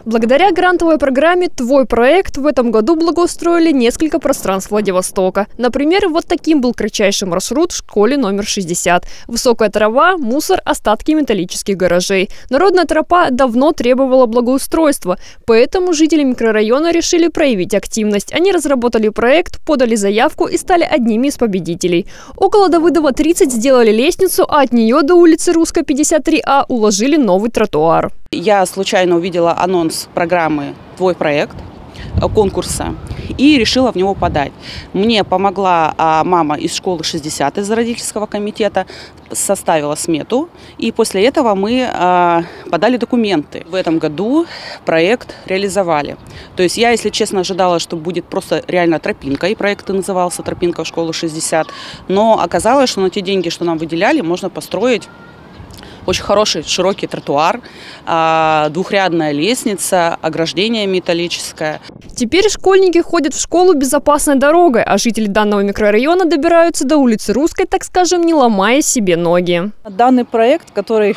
Благодаря грантовой программе «Твой проект» в этом году благоустроили несколько пространств Владивостока. Например, вот таким был кратчайший маршрут в школе номер 60. Высокая трава, мусор, остатки металлических гаражей. Народная тропа давно требовала благоустройства, поэтому жители микрорайона решили проявить активность. Они разработали проект, подали заявку и стали одними из победителей. Около Давыдова 30 сделали лестницу, а от нее до улицы Русской 53А уложили новый тротуар. Я случайно увидела анонс программы «Твой проект», конкурса, и решила в него подать. Мне помогла мама из школы 60 из родительского комитета, составила смету, и после этого мы подали документы. В этом году проект реализовали. То есть я, если честно, ожидала, что будет просто реально тропинка, и проект назывался «Тропинка в школу 60», но оказалось, что на те деньги, что нам выделяли, можно построить очень хороший широкий тротуар, двухрядная лестница, ограждение металлическое. Теперь школьники ходят в школу безопасной дорогой, а жители данного микрорайона добираются до улицы Русской, так скажем, не ломая себе ноги. Данный проект, который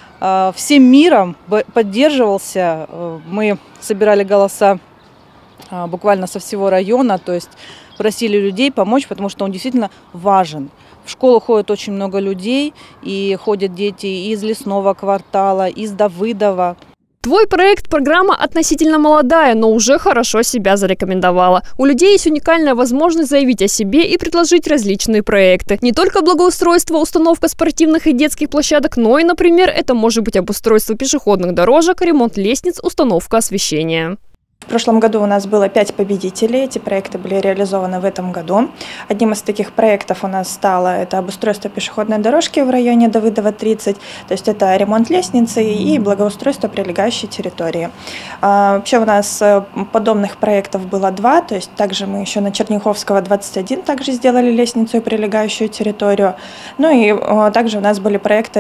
всем миром поддерживался, мы собирали голоса буквально со всего района, то есть просили людей помочь, потому что он действительно важен. В школу ходит очень много людей, и ходят дети из Лесного квартала, из Давыдова. Твой проект – программа относительно молодая, но уже хорошо себя зарекомендовала. У людей есть уникальная возможность заявить о себе и предложить различные проекты. Не только благоустройство, установка спортивных и детских площадок, но и, например, это может быть обустройство пешеходных дорожек, ремонт лестниц, установка освещения. В прошлом году у нас было 5 победителей, эти проекты были реализованы в этом году. Одним из таких проектов у нас стало это обустройство пешеходной дорожки в районе Давыдова 30, то есть это ремонт лестницы и благоустройство прилегающей территории. Вообще у нас подобных проектов было 2, то есть также мы еще на Черняховского 21 также сделали лестницу и прилегающую территорию. Ну и также у нас были проекты,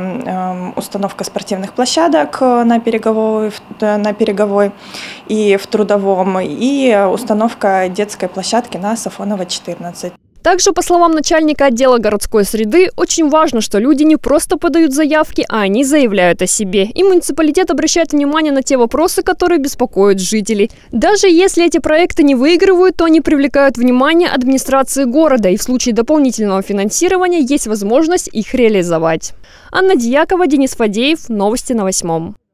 это установка спортивных площадок на Береговой и в Трудовом, и установка детской площадки на Сафонова 14. Также, по словам начальника отдела городской среды, очень важно, что люди не просто подают заявки, а они заявляют о себе. И муниципалитет обращает внимание на те вопросы, которые беспокоят жителей. Даже если эти проекты не выигрывают, то они привлекают внимание администрации города, и в случае дополнительного финансирования есть возможность их реализовать. Анна Дьякова, Денис Фадеев. Новости на 8.